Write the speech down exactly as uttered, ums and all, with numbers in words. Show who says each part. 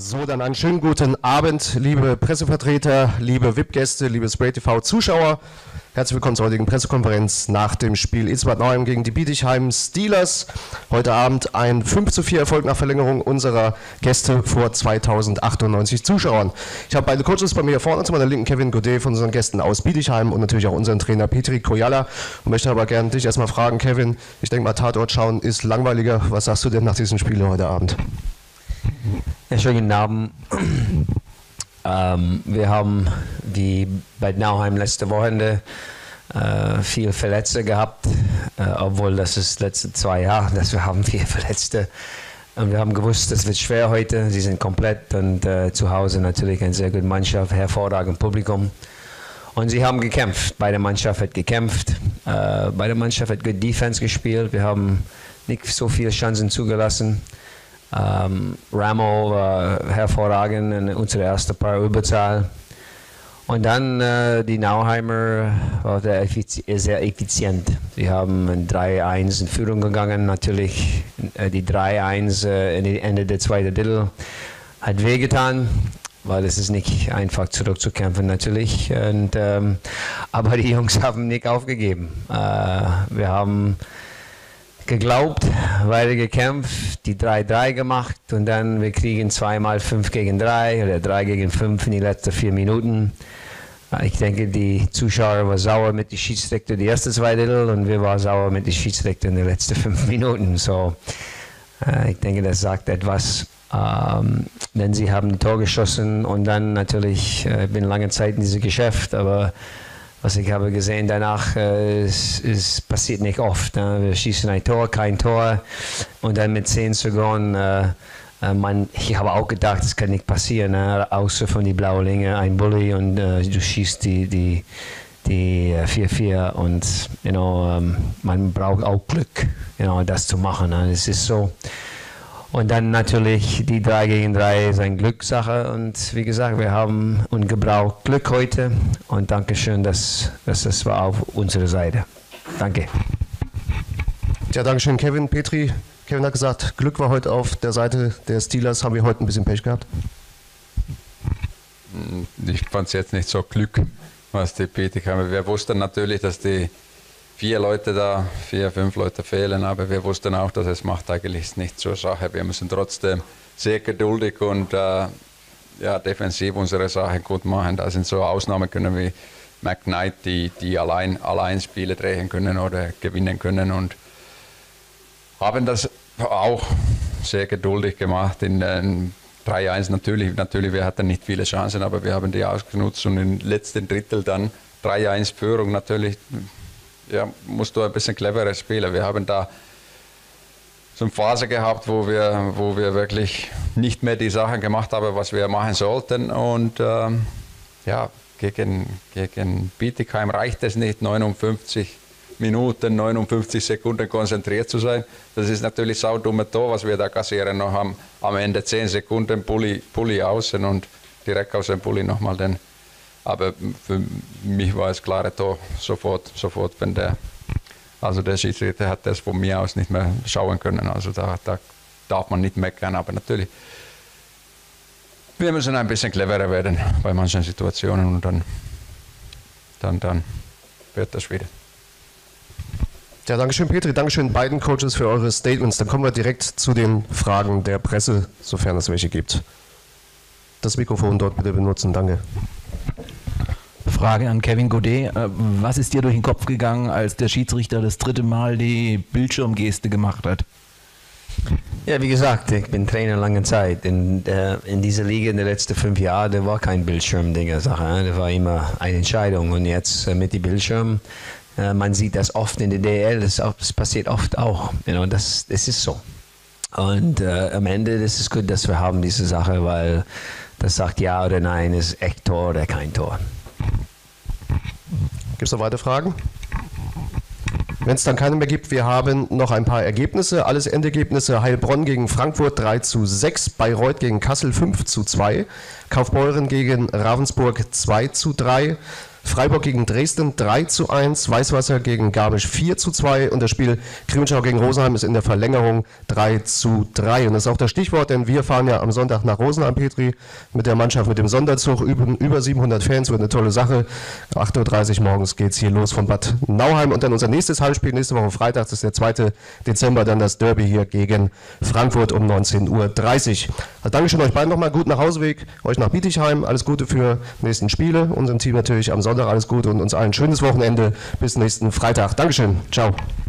Speaker 1: So, dann einen schönen guten Abend, liebe Pressevertreter, liebe V I P-Gäste, liebe Spray T V-Zuschauer. Herzlich willkommen zur heutigen Pressekonferenz nach dem Spiel I S Bad Nauheim gegen die Bietigheim Steelers. Heute Abend ein fünf zu vier Erfolg nach Verlängerung unserer Gäste vor zweitausendachtunddneunzig Zuschauern. Ich habe beide Coaches bei mir hier vorne, zu meiner linken Kevin Godet von unseren Gästen aus Bietigheim und natürlich auch unseren Trainer Petri Kojala. Und möchte aber gerne dich erstmal fragen, Kevin, ich denke mal, Tatort schauen ist langweiliger. Was sagst du denn nach diesem Spiel heute Abend?
Speaker 2: Ja, schönen guten Abend. Ähm, wir haben wie bei Nauheim letzte Wochenende äh, viele Verletzte gehabt, äh, obwohl das ist letzte zwei Jahre, dass wir haben vier Verletzte. Und wir haben gewusst, das wird schwer heute. Sie sind komplett und äh, zu Hause natürlich eine sehr gute Mannschaft, hervorragendes Publikum. Und sie haben gekämpft. Beide Mannschaft hat gekämpft. Äh, beide Mannschaft hat gut Defense gespielt. Wir haben nicht so viele Chancen zugelassen. Um, Ramo war hervorragend in unserer ersten Paar Überzahl. Und dann uh, die Nauheimer war effizi sehr effizient. Sie haben in drei eins in Führung gegangen. Natürlich uh, die drei eins uh, in Ende der zweiten Drittel hat wehgetan, weil es ist nicht einfach zurückzukämpfen natürlich. Und, um, aber die Jungs haben nicht aufgegeben. Uh, wir haben geglaubt, weiter gekämpft, die drei drei gemacht und dann wir kriegen zweimal fünf gegen drei oder drei gegen fünf in die letzten vier Minuten. Ich denke, die Zuschauer waren sauer mit den Schiedsrichter die ersten zwei Drittel und wir waren sauer mit den Schiedsrichter in den letzten fünf Minuten. So, äh, ich denke, das sagt etwas. Ähm, denn sie haben ein Tor geschossen und dann natürlich, ich äh, bin lange Zeit in diesem Geschäft, aber was ich habe gesehen danach, äh, es, es passiert nicht oft. Ne? Wir schießen ein Tor, kein Tor und dann mit zehn Sekunden, äh, äh, man, ich habe auch gedacht, das kann nicht passieren, ne? Außer von die Blaulinge, ein Bully und äh, du schießt die, die, die vier vier und you know, ähm, man braucht auch Glück, you know, das zu machen. Ne? Es ist so. Und dann natürlich die drei gegen drei ist eine Glückssache und wie gesagt, wir haben und gebraucht Glück heute und Dankeschön, dass, dass das war auf unserer Seite. Danke.
Speaker 1: Ja, Dankeschön, Kevin. Petri, Kevin hat gesagt, Glück war heute auf der Seite der Steelers. Haben wir heute ein bisschen Pech gehabt?
Speaker 3: Ich fand es jetzt nicht so Glück, was die Petri haben. Wir wussten natürlich, dass die vier Leute da, vier, fünf Leute fehlen, aber wir wussten auch, dass es macht eigentlich nicht zur Sache. Wir müssen trotzdem sehr geduldig und äh, ja, defensiv unsere Sache gut machen. Da sind so Ausnahmen können wie McKnight, die, die allein, allein Spiele drehen können oder gewinnen können und haben das auch sehr geduldig gemacht. In den drei eins natürlich, natürlich, wir hatten nicht viele Chancen, aber wir haben die ausgenutzt und im letzten Drittel dann drei eins Führung natürlich. Ja, musst du ein bisschen cleverer spielen. Wir haben da so eine Phase gehabt, wo wir, wo wir wirklich nicht mehr die Sachen gemacht haben, was wir machen sollten. Und ähm, ja, gegen, gegen Bietigheim reicht es nicht, neunundfünfzig Minuten, neunundfünfzig Sekunden konzentriert zu sein. Das ist natürlich saudumme Tor, was wir da kassieren. Noch am, am Ende zehn Sekunden Pulli, Pulli außen und direkt aus dem Pulli nochmal den. Aber für mich war es klare Tor sofort, sofort, wenn der, also der Schiedsrichter hat das von mir aus nicht mehr schauen können. Also da, da darf man nicht meckern, aber natürlich, wir müssen ein bisschen cleverer werden bei manchen Situationen und dann, dann, dann wird das schwierig.
Speaker 1: Ja, Dankeschön, Petri, Dankeschön beiden Coaches für eure Statements. Dann kommen wir direkt zu den Fragen der Presse, sofern es welche gibt. Das Mikrofon dort bitte benutzen, danke.
Speaker 4: Frage an Kevin Godet. Was ist dir durch den Kopf gegangen, als der Schiedsrichter das dritte Mal die Bildschirmgeste gemacht hat?
Speaker 2: Ja, wie gesagt, ich bin Trainer lange Zeit. In, äh, in dieser Liga in den letzten fünf Jahren, da war kein Bildschirm-Dinger-Sache. Äh? Das war immer eine Entscheidung. Und jetzt äh, mit den Bildschirmen, äh, man sieht das oft in der D L, das, auch, das passiert oft auch. You know, das, das ist so. Und äh, am Ende ist es gut, dass wir haben diese Sache, weil das sagt ja oder nein, ist echt Tor oder kein Tor.
Speaker 1: Gibt es noch weitere Fragen? Wenn es dann keine mehr gibt, wir haben noch ein paar Ergebnisse. Alles Endergebnisse: Heilbronn gegen Frankfurt drei zu sechs, Bayreuth gegen Kassel fünf zu zwei, Kaufbeuren gegen Ravensburg zwei zu drei, Freiburg gegen Dresden drei zu eins, Weißwasser gegen Garmisch vier zu zwei und das Spiel Krimenschau gegen Rosenheim ist in der Verlängerung drei zu drei. Und das ist auch das Stichwort, denn wir fahren ja am Sonntag nach Rosenheim, Petri, mit der Mannschaft, mit dem Sonderzug, über, über siebenhundert Fans, wird eine tolle Sache. acht Uhr dreißig morgens geht es hier los von Bad Nauheim und dann unser nächstes Heimspiel, nächste Woche Freitag, das ist der zweite Dezember, dann das Derby hier gegen Frankfurt um neunzehn Uhr dreißig. Also Dankeschön euch beiden nochmal, guten Nachhauseweg, euch nach Bietigheim, alles Gute für die nächsten Spiele, unserem Team natürlich am Sonntag alles Gute und uns allen ein schönes Wochenende, bis nächsten Freitag. Dankeschön, ciao.